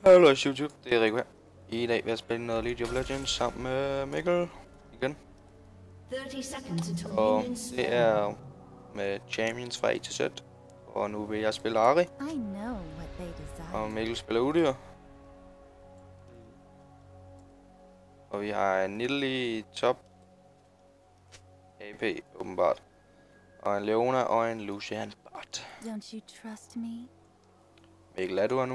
Hallo YouTube, det er Rico her. I dag vil jeg spille noget League of Legends sammen med Mikkel igen. Og det er med Champions fra A til Z. Og nu vil jeg spille Ahri. Og Mikkel spiller Udyr. Og vi har en Nidalee top AP åbenbart. Og en Leona og en Lucian bot. Mikkel, er du her nu?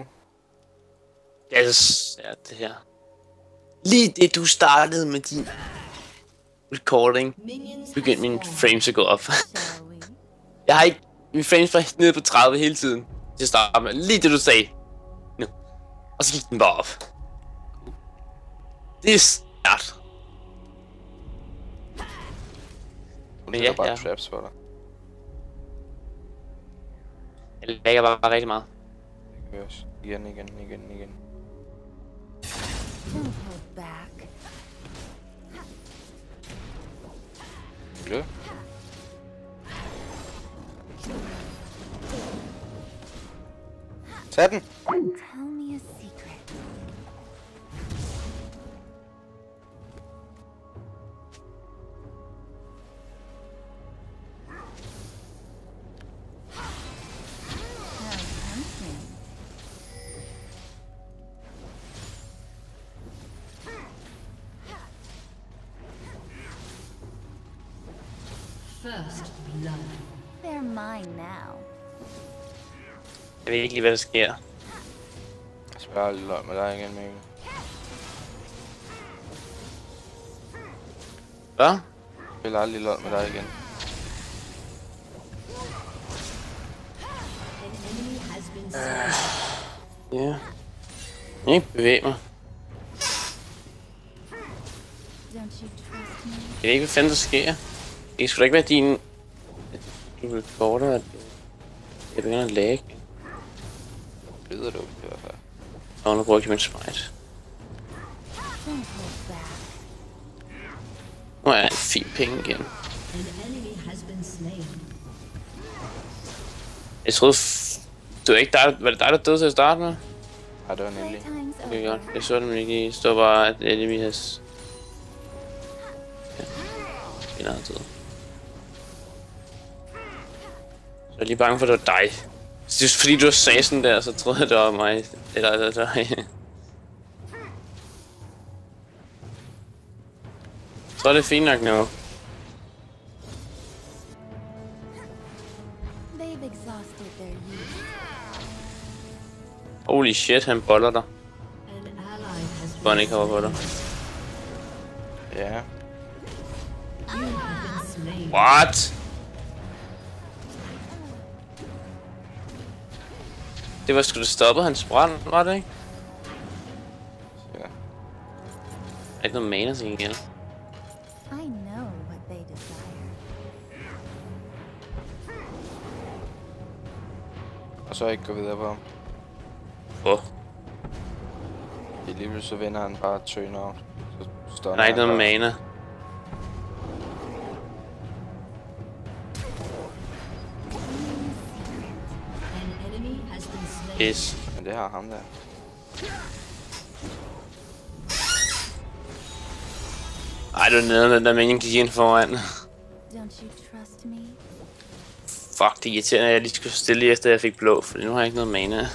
Yes, ja, det her. Lige det du startede med din recording, begyndte mine frames at gå op. Jeg har ikke... Mine frames var nede på 30 hele tiden. Til at starte med. Lige det du sagde. Nu. Og så gik den bare op. Det er stærkt. Nu er der bare traps for dig. Jeg lægger bare rigtig meget. Det kan vi også. Igen. Ja. Tag den! First blood. They're mine now. Jeg ved ikke lige hvad der sker. Jeg spiller aldrig løg med dig igen, Mikkel. Hvad? Jeg spiller aldrig løg med dig igen. Ja. Jeg kan ikke bevæge mig. Jeg ved ikke hvad fanden der sker. Det skulle da ikke være din... Du recorder, at jeg begynder at lagge. Det lyder dumt i hvert fald. Og nu bruger jeg min sprite. Nu er jeg en fin penge igen. Jeg troede... Det var ikke dig, var det dig der døde til at starte med? Ja, det var Nidalee. Okay, godt. Jeg så det ikke lige. Stod bare, at enemy has... Ja. En anden tid. Jeg er lige bange for, at det var dig. Det er fordi, du sagde sådan der, så troede jeg, det var mig. Eller dig. Jeg tror, det er fint nok nu. Holy shit, han boller dig. Hvor han ikke har på dig. Ja. What? Det var sgu da stoppet hans brand, var det ikke? Ja. Er ikke noget mana til igen? Og så ikke gå videre på ham. Hvor? I livet så vinder han bare turn out. Så står Han har ikke noget mana. Yes. Men det har ham der. Ej, det var nede, den der mening gik ind foran. Fuck, det er irriterende, at jeg lige skulle stille lige efter, jeg fik blå, for nu har jeg ikke noget mana.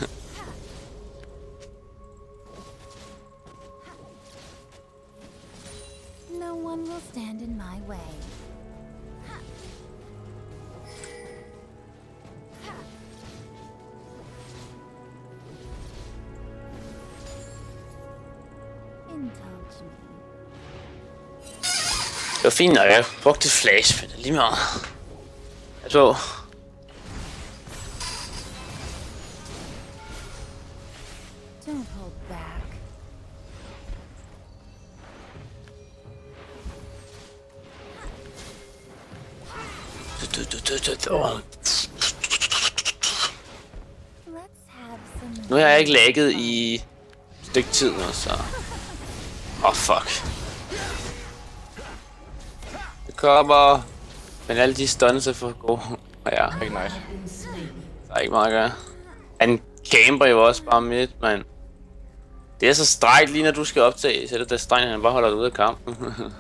Det var fint nok, jeg brugte flash, men det er lige meget. Jeg tror... Nu har jeg ikke lagget i et stykke tid nu, så... fuck. Det kommer... Men alle de stunts er for gode. Ja, Ikke nice. der er ikke meget at gøre. Han camper jo også bare midt, mand. Det er så strækt lige når du skal optage, så er det der stregen, han bare holder dig ude af kampen.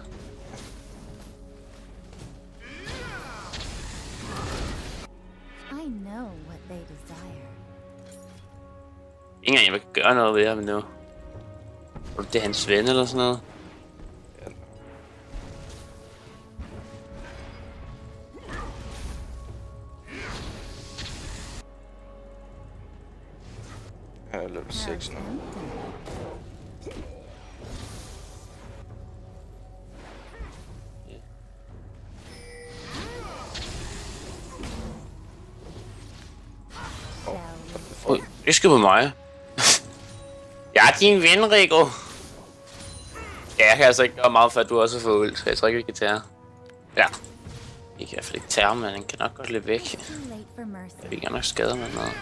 Ingen af jer kan gøre noget ved ham nu. Det er hans ven eller sådan noget. Jeg er level 6 nu. Det skal på mig. Jeg er din ven, Rico. Ja, jeg kan altså ikke gøre meget for, at du også har fået ult. Jeg tror ikke, vi kan tage. Ja. Vi kan i hvert fald ikke tage, men den kan nok godt løbe væk. Vi kan nok skade med noget.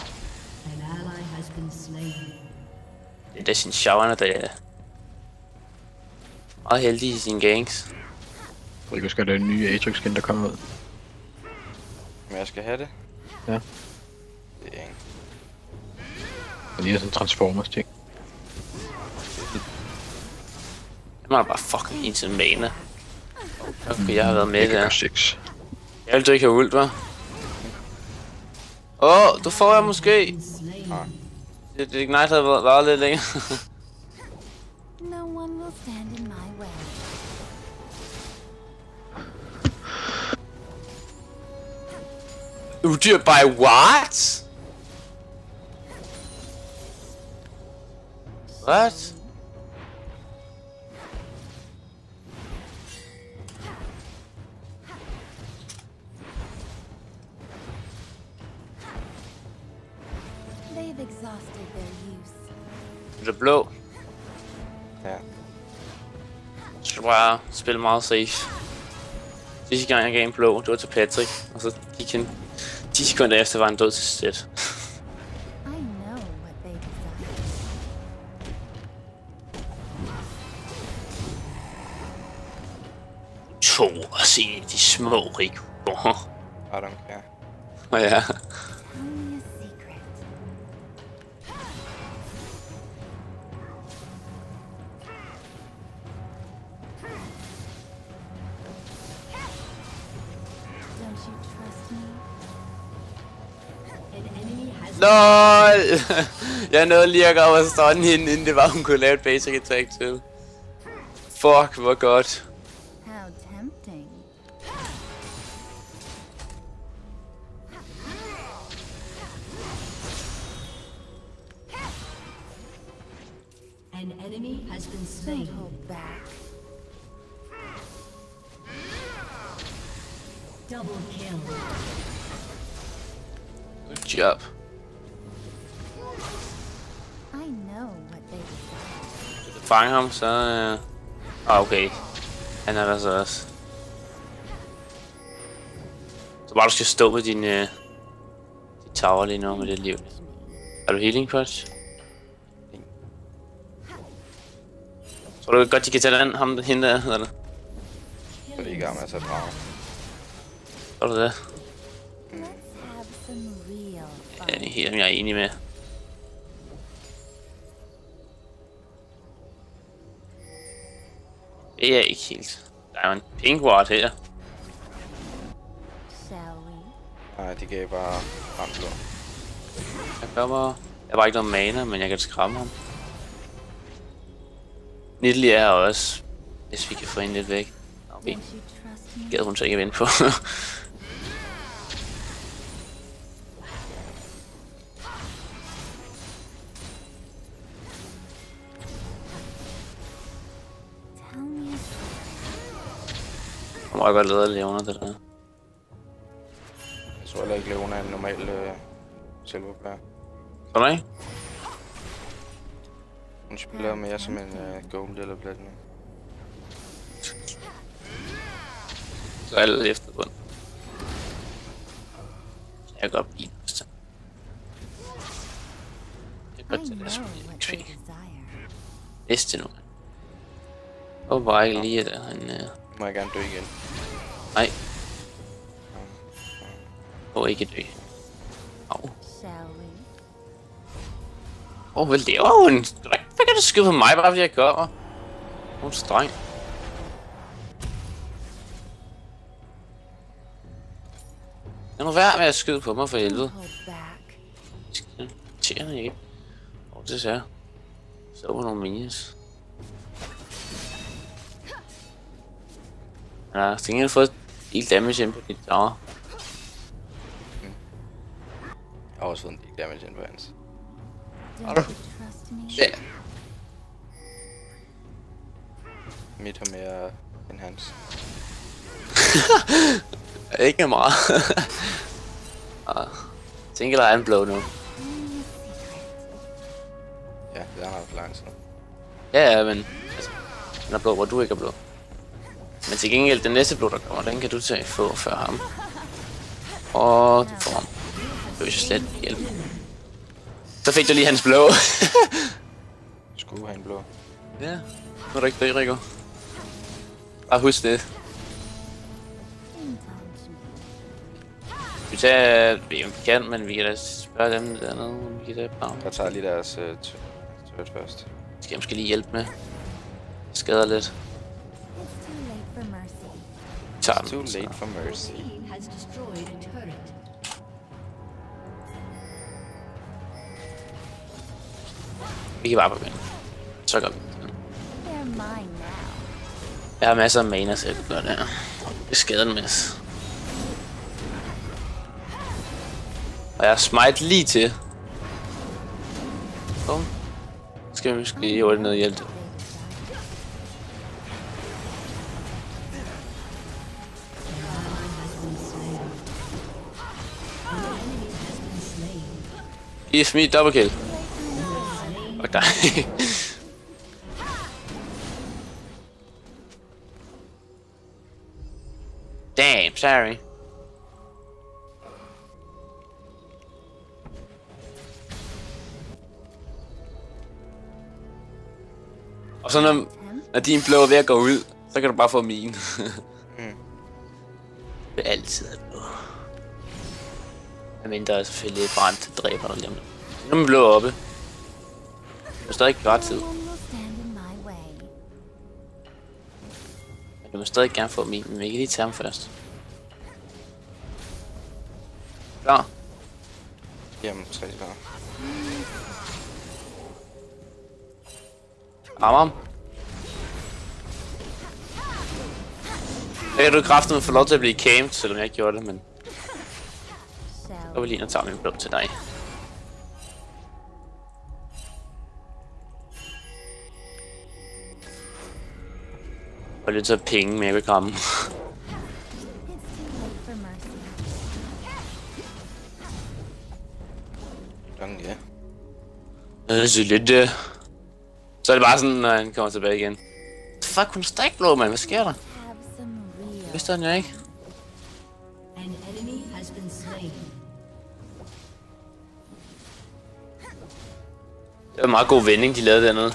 Det er sin sjoverne, der er meget heldig i sine gangs. Rico skal have den nye Atrix skin, der kommer ud. Men jeg skal have det? Ja. Det er ikke. Det ligner sådan en Transformers ting. Jeg må bare fucking en til mana. Okay, jeg har været med der. 6. Jeg vil ikke have ult, hva'? Du får jeg måske. Nej. Det Ignite havde været lidt længere. Udyr by what? What? They've exhausted their use. Det er blå. Ja. Så skal bare spille meget safe. Sidste gang jeg gav en blå, det var til Patrick, og så gik han 10 sekunder efter var han død til Sted. To og se de små Rico. I don't care. Og ja. LOL! Jeg nåede lige at gå over og stunne hende, inden det var, hun kunne lave et basic attack til. Fuck, hvor godt. An enemy has been slain. Double kill. Good job. I know what they desire. Fange ham, så... okay. Han er der så også. Så bare du skal stå med din tower lige nu med det liv. Er du healing punch? Tror du godt, de kan tage den, ham hende der, eller? Så er de i gang med at sætte drager. Tror du det? Ja, det er helt, jeg er enig med. Det er jeg ikke helt. Der er jo en pink ward her. Nej, de gav bare ramslå. Jeg har ikke noget mana, men jeg kan skræmme ham. Nidalee er også, hvis vi kan få hende lidt væk. Okay. Gad hun så ikke vinde på. Jeg må godt lede Leona det der. Jeg tror heller ikke, Leona er en normal silverplayer. Tror du ikke? Hun spiller mere som en gold eller platinum. Så er alle efter på den. Jeg kan godt blive det. Jeg kan godt tage det som en kvæg. Næste nu. Og bare ikke lige der. Han må jeg gerne dø igen. Nej. Og ikke dø. Au. Hvad laver hun? Hvad kan du skyde på mig, bare fordi jeg kommer? Hun er streng. Jeg må være med at skyde på mig for helvede. Tjener ikke. Det ser jeg. Så var nogle minions. Ja, så har fået del damage ind på dit tower. Jeg har også fået en del damage ind på hans. Har du? Ja. Mit har mere end hans. Ikke meget. Tænker der er en blå nu. Ja, det har for lang tid. Ja, men altså, den er blå, hvor du ikke er blå. Men til gengæld, den næste blå, der kommer, den kan du få før ham. Og du får ham. Det vil jeg slet ikke hjælpe. Så fik du lige hans blå. Skulle have en blå. Ja, nu er der ikke død, Rico. Bare husk det. Vi tager vi kan, men vi kan da spørge dem dernede, om vi kan da bare. Jeg tager lige deres turret først. Skal jeg måske lige hjælpe med? Skader lidt. It's too late for mercy. Vi kan bare begynde. Så gør vi det. Jeg har masser af mana, så jeg kan gøre det her. Det skader en masse. Og jeg har smite lige til. Bum. Skal vi måske lige hurtigt ned og hjælpe. Give me double kill. Fuck dig. Damn, sorry. Og så når din blå er ved at gå ud, så kan du bare få min. Det er altid at blå. Men der er selvfølgelig brændt dræber der lige om det. Nu er min blå oppe. Du er stadig godt tid. Men du må stadig gerne få min, men vi kan lige tage ham først. Klar? Jamen, 3 sekunder. Rammer ham. Så kan du kraftedeme få lov til at blive camped, selvom jeg ikke gjorde det, men... Så vil lige nå tage min blå til dig. Og lidt så penge med, jeg vil kramme. Ja. Det er så lidt Så er det bare sådan, når han kommer tilbage igen. Fuck, hun er strækblå, mand. Hvad sker der? Det vidste han jo ikke. Det var en meget god vending, de lavede dernede.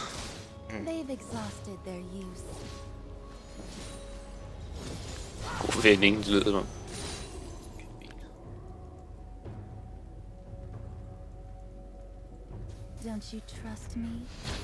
God vending, det lyder som. Don't you trust me?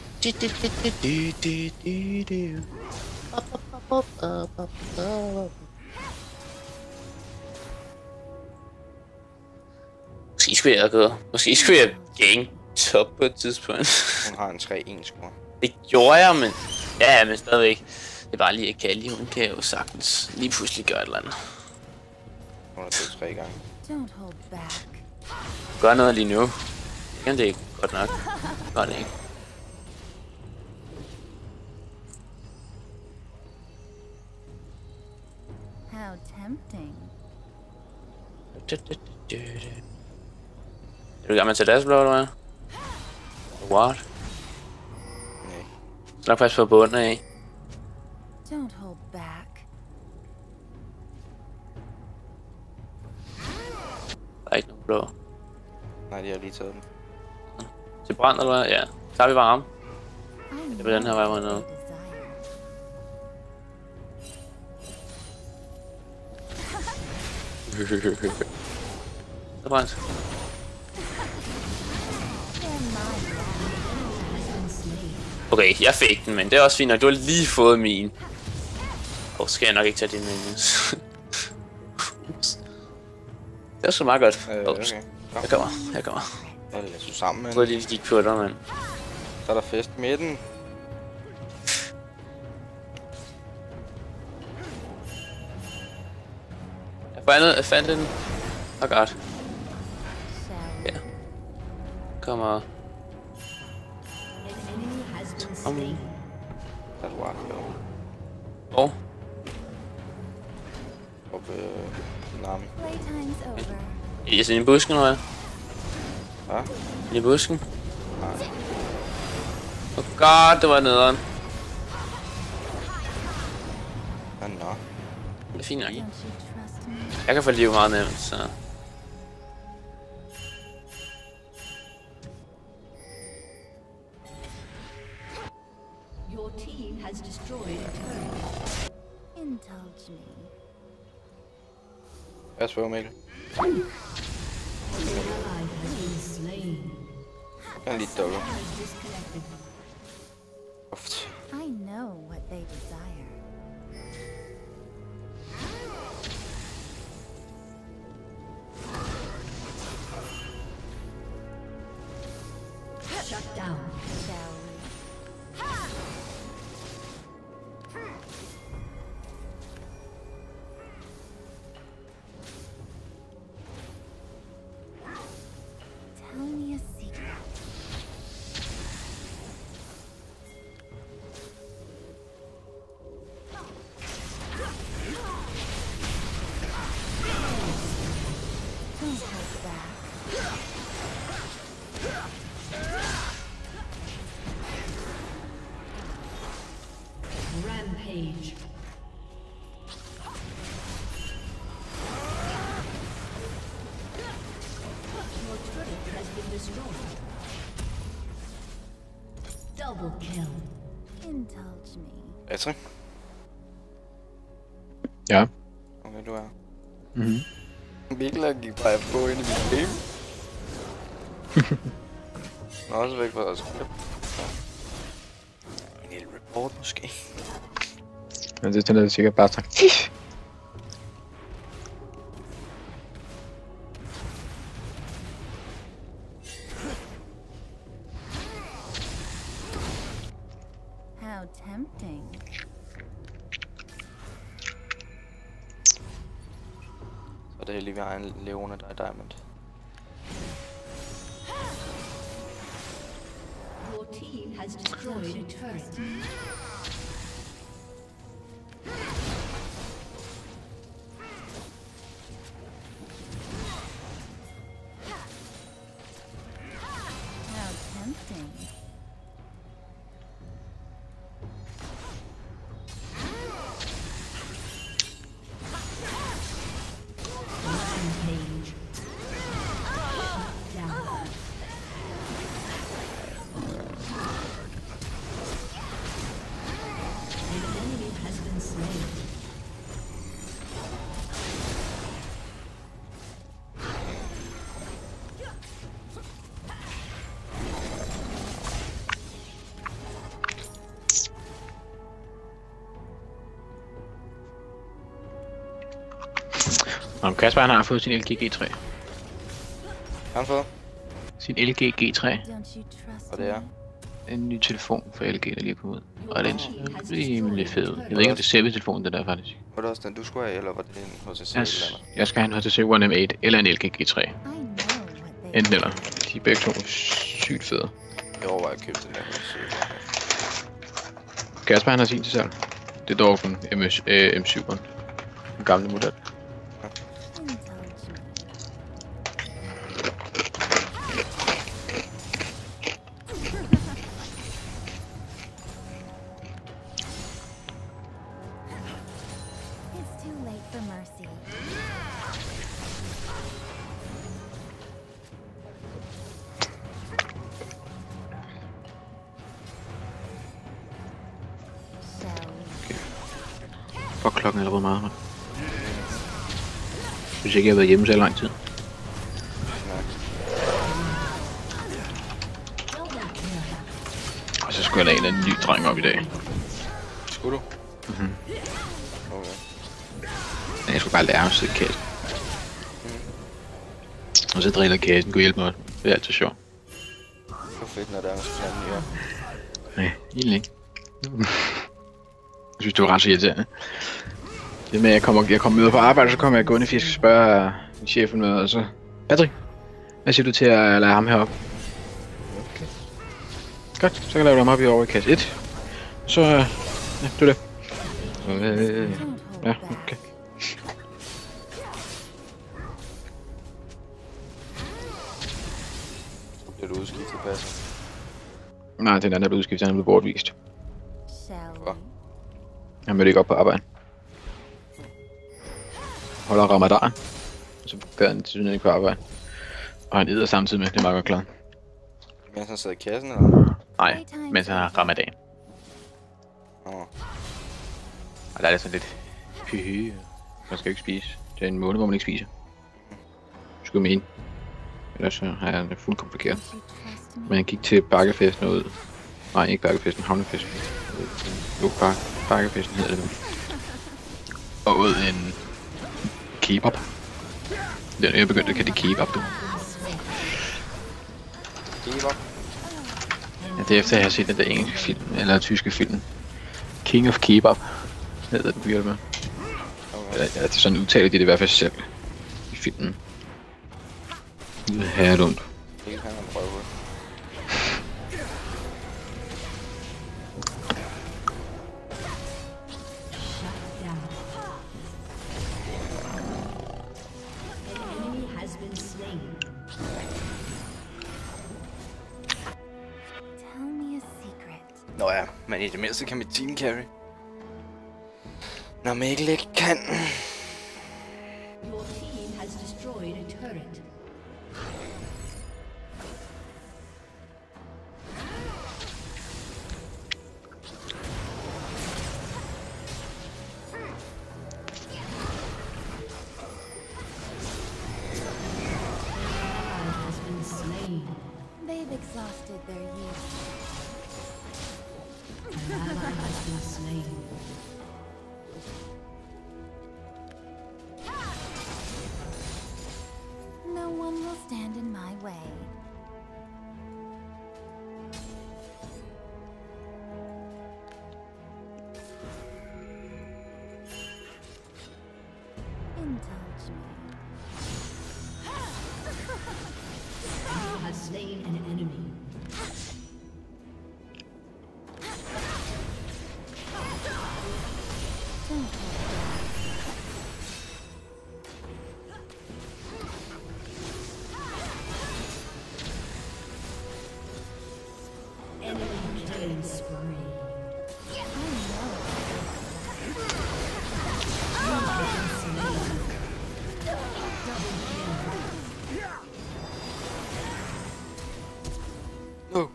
Måske skulle jeg gå. Måske skulle jeg gang top på et tidspunkt. Hun har en 3-1 score. Det gjorde jeg, men... Ja, men stadigvæk. Det er bare lige at kalde. Hun kan jo sagtens lige pludselig gøre et eller andet. Hun har død 3 gange. Gør noget lige nu. Det er ikke godt nok. Godt ikke. How tempting. Er du i gang med at tage deres blå, eller hvad? What? Nej. Så nok passe på bunden af. Don't hold back. Der er ikke nogen blå. Nej, de har lige taget den. Til brand, eller hvad? Ja. Så har vi bare ham. Det er den her vej, hvor noget. Så brændt. Okay, jeg fik den, men det er også fint, og du har lige fået min. Skal jeg nok ikke tage din minions. Det er så meget godt. Okay. Jeg kommer. Jeg læser sammen med. Jeg lige gik på dig, mand. Så er der fest i midten. Jeg fandt den. Oh god. Ja. Kommer. Der var jo. Oppe Nami. Jeg er i busken, eller hvad? Hvad? I busken? Nej. Oh god, det var nederen. Nå. Det er fint nok. Jeg kan få liv meget nemt, så... Your team has destroyed a turret. Indulge me. Pas på, Mikkel. Jeg er lige dobbelt. I know what they desire. Shut down. Shall we? Tell me a secret. Don't hold back. Rampage. Your turret has been destroyed. Double kill. Indulge me. Atri? Ja. Okay, du er. Mhm. Mikkel gik bare på ind i mit game. Nå, også væk fra os. En lille report måske. Men det er sikkert bare tak. How tempting. Så det er heldigt, vi har en Leona, der er diamond. Your team has destroyed a turret. How tempting. Rampage. Down. An enemy has been slain. Nå, Kasper han har fået sin LG G3. Har han fået? Sin LG G3. Don't you trust Og det er? me? En ny telefon for LG, der lige er kommet ud. Og den ser rimelig fed ud. Jeg ved ikke, om det er selve telefonen, det der faktisk. Var det også den, du skulle have, eller var det en HTC Jeg, eller andet? jeg skal have en HTC One M8 eller en LG G3. I know what they Enten eller. De er begge to sygt fede. Jeg overvejer at købe den der HTC. Kasper han har sin til salg. Det er dog den M7'eren. Den gamle model. indulge me. It's too late for mercy. Shall we? Fuck, klokken er allerede meget, mand. Hvis ikke jeg har været hjemme så lang tid. Double kill. Og så skulle jeg lade en ny dreng op i dag. Skulle du? Mhm. Okay. Men jeg skulle bare lære at sidde i kassen. Og så driller kassen kunne hjælpe mig. Det er altid sjovt. Det er fedt, når der er en sådan en ny op. Nej, egentlig ikke. Jeg synes, det var ret så irriterende. Det med, at jeg kommer med på arbejde, så kommer jeg gående, fordi jeg skal spørge chefen med, og så... Patrick, hvad siger du til at lade ham herop? Okay. Godt, så kan jeg lave ham op i over i kasse 1. Så... ja, det er det. Ja, okay. Så bliver du udskiftet, passer. Nej, den anden er blevet udskiftet, han er blevet bortvist. Hvor? Han mødte ikke op på arbejde. Holder ramadan. Og så gør han til ikke på arbejde. Og han æder samtidig med, det er meget godt klart. Mens han sidder i kassen, eller? Nej, mens han har ramadan. Og der er det sådan lidt... Hyhy. Man skal jo ikke spise. Det er en måned, hvor man ikke spiser. Skulle mene. Ellers så har jeg det fuldt komplikeret. Men jeg gik til bakkefesten ud. Nej, ikke bakkefesten, havnefesten. Jo, bakkefesten hedder det nu. Og ud en kebab. Det er jeg begyndt at kalde det kebab, du. Kebab? Ja, det er efter, at jeg har set den der engelske film, eller tyske film. King of Kebab hedder den, bliver det med. Okay. Ja, det er sådan udtalet, det i hvert fald selv i filmen. Det er herredumt. Det kan han prøve. Nå ja, men i det mindste kan mit team carry. Når Mikkel ikke kan. Your team has destroyed a turret. They've exhausted their use. An ally has been slain. No one will stand in my way. Indulge me. You have slain an enemy. Don't hold Enemy killing spree. Oh.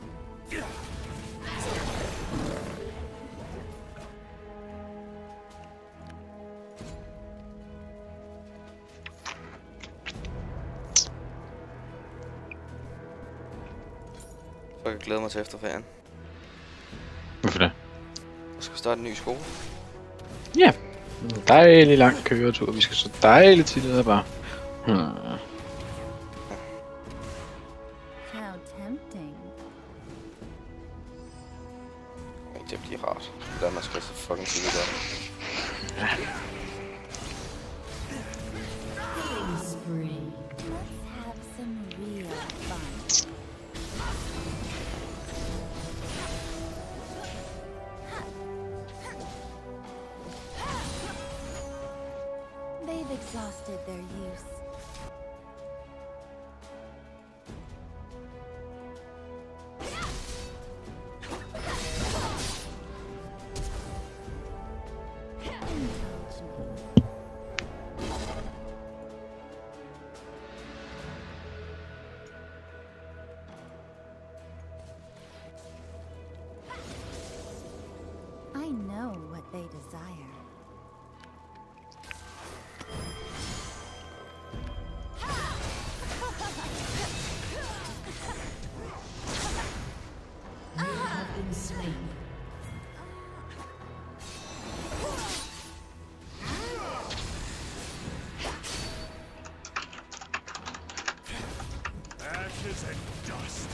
Så jeg glæder mig til efterferien. Hvorfor det? Jeg skal starte en ny skole. Ja. En dejlig lang køretur. Vi skal så dejligt til det bare. How tempting. Det bliver rart. Lad mig skal så fucking sige det godt. Killing spree. Let's have some real fun. They've exhausted their use. Indulge me. I know what they desire. You have been slain. Ashes and dust.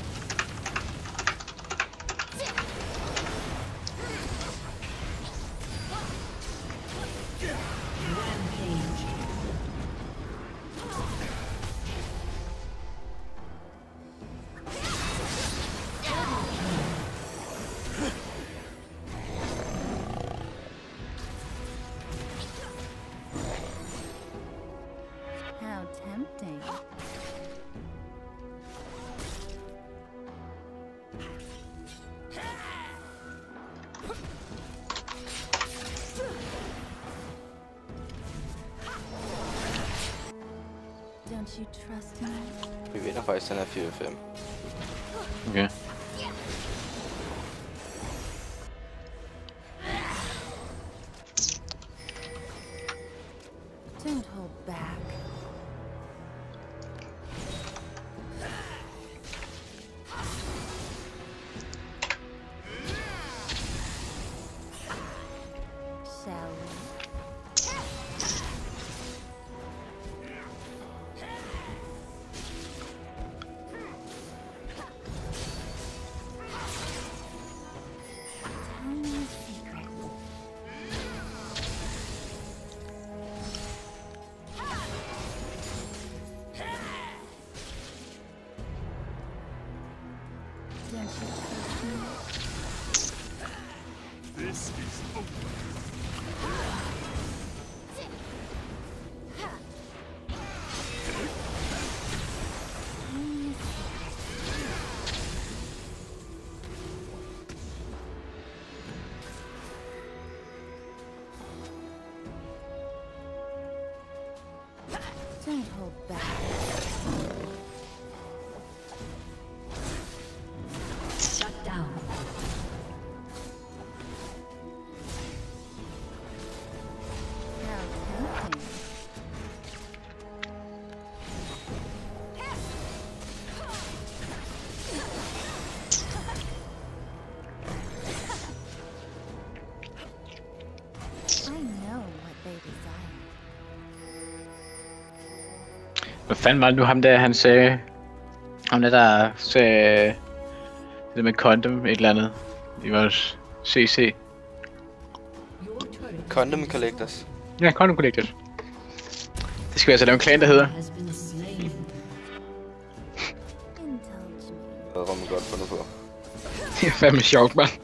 How tempting. Don't you trust me? Vi vinder faktisk den her 4-5. Okay. Don't hold back. Shall we? Tell me a secret. Don't you trust me? This is over. Tell me a secret. Don't hold back. Shut down. How tempting. I know what they desire. Hvad fanden var det nu ham der, han sagde? Ham der sagde... Det med condom, et eller andet. I vores CC. Your turret Condom Collectors. Ja, condom collectors. Det skal vi altså lave en klan, der hedder. has been slain. Indulge me. Det var man godt fundet på. Det er fandme sjovt, mand.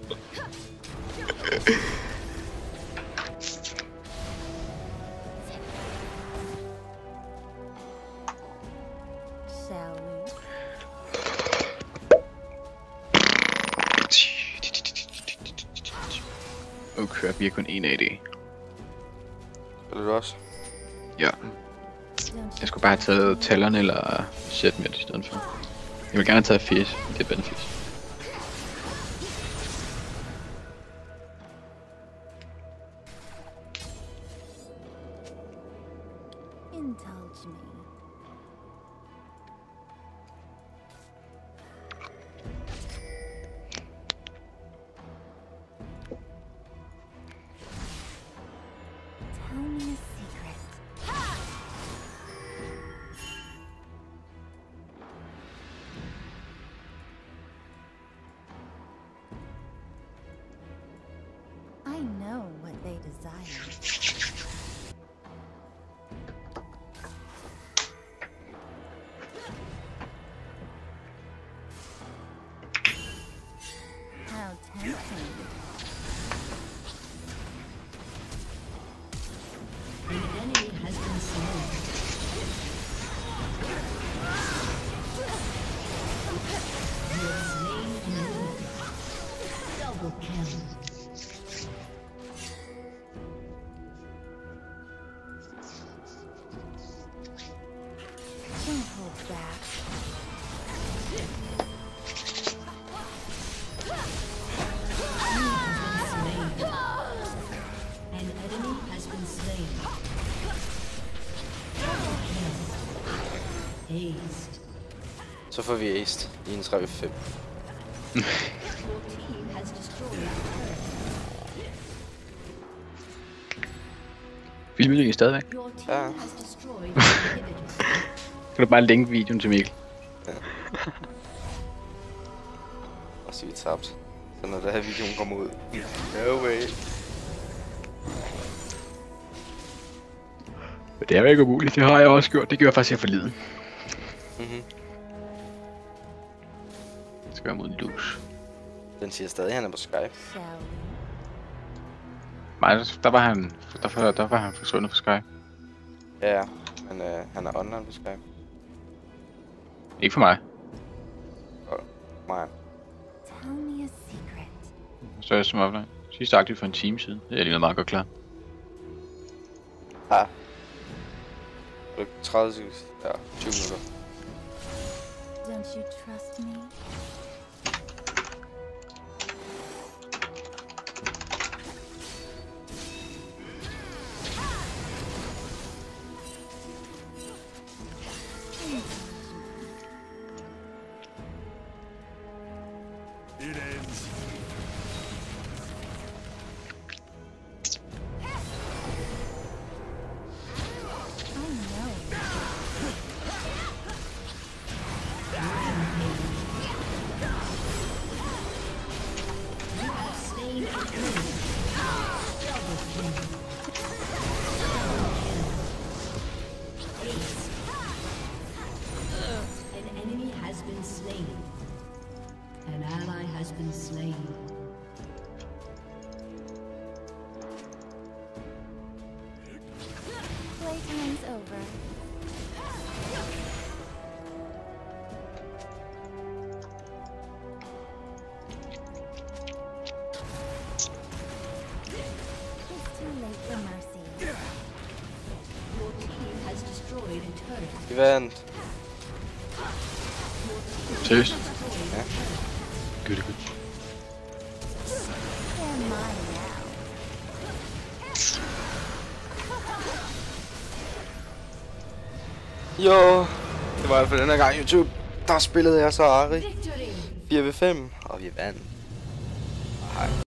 Shall we? Okay, vi har kun en AD. Spiller du også? Ja. Don't Jeg skulle bare have taget Talon eller Setmet i stedet for. Jeg vil gerne have taget Fish, det er Benfish. indulge me. Tell me a secret. I know what they desire. How tempting. An enemy has been slain. You have slain an enemy. Double kill. Don't hold back. An enemy has been slain. Aced. Så får vi aced i en 3v5. Your team Filmer I stadigvæk? Ja. Kan du bare linke videoen til Mikkel? Og så vi tabt. Så når det her videoen kommer ud. No way. Det er jo ikke umuligt, det har jeg også gjort. Det gjorde jeg faktisk her forleden. Det skal være mod en lus. Den siger stadig, at han er på Skype. Nej, der var han forsvundet på Skype. Ja, men han er online på Skype. Ikke for mig. Nej. Tell me a secret. Så er jeg som offline. Sidst aktiv for en time siden. Det er lige meget godt klar. Ja. 30 sekunder. Ja, 20 minutter. Don't you trust me? It ends. An enemy has been slain. An ally has been slain. Playtime's over. It's too late for mercy. Your team has destroyed a turret. Vi vandt. Seriøst? Ja. Good. They're mine now. Jo, det var i hvert fald den her gang YouTube. Der spillede jeg så Ari. Victory! 4v5, og vi vandt. Hej.